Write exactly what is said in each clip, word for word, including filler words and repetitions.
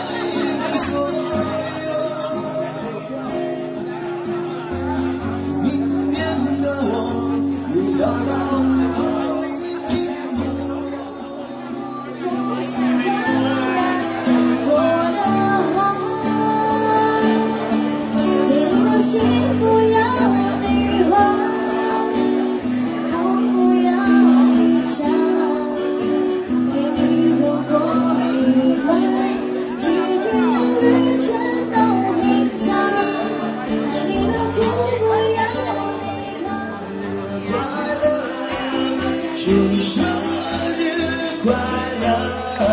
祝生日快乐！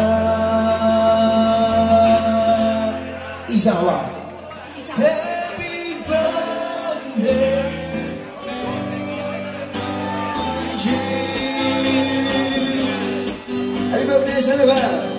一起唱好不好 ？Happy birthday， Happy birthday， 生日快乐！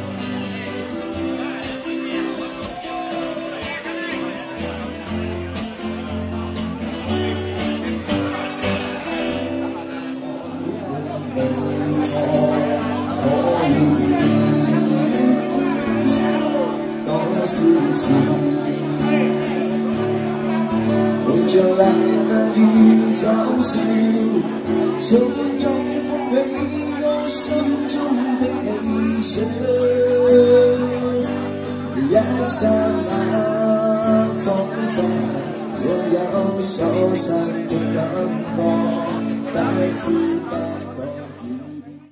我就来了一朝夕，手用风味我心中的美食。Yes， 那风帆，我要手上的阳光，带自半空一笔。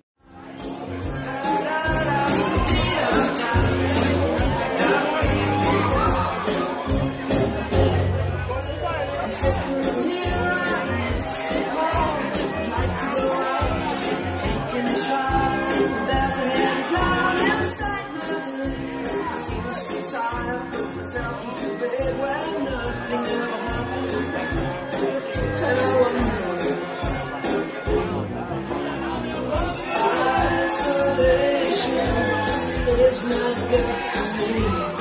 Myself into bed when nothing ever happened, and I wonder, isolation is not good for me.